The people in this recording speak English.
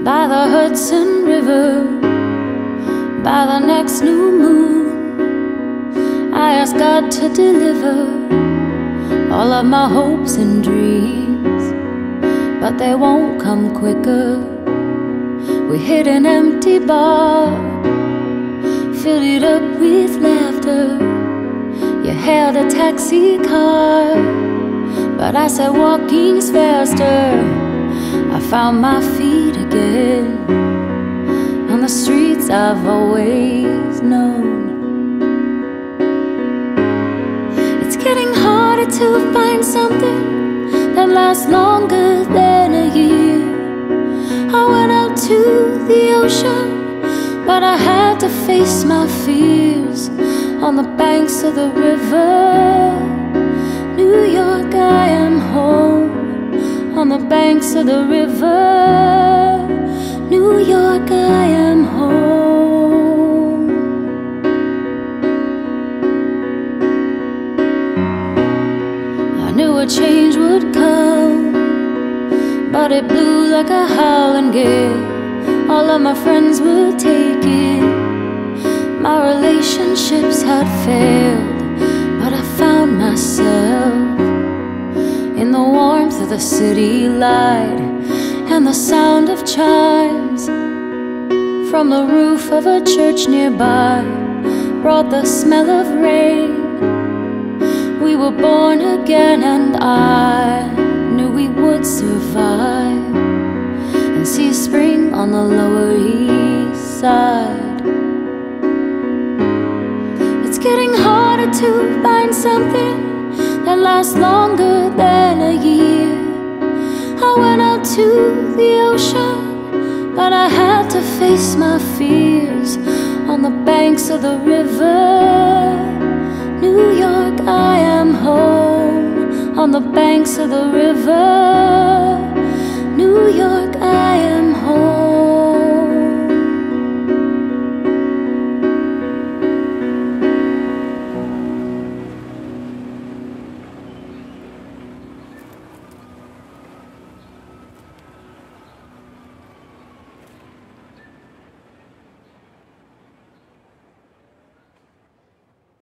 by the Hudson River, by the next new moon. I ask God to deliver all of my hopes and dreams, but they won't come quicker. We hit an empty bar, filled it up with laughter. You hailed a taxi car, but I said walking's faster. I found my feet again on the streets I've always known. It's getting harder to find something that lasts longer than a year. I went out to the ocean, but I had to face my fears on the banks of the river. New York, I am home on the banks of the river. New York, I am home. I knew a change would come, but it blew like a howling gale. All of my friends were taken, my relationships had failed, but I found myself in the warmth of the city light and the sound of chimes from the roof of a church nearby brought the smell of rain. We were born again, and I knew we would survive and see spring on the Lower East Side. It's getting harder to find something that lasts longer than a year. I went out to the ocean, but I had to face my fears on the banks of the river. New York, I am home on the banks of the river. New York, I am home.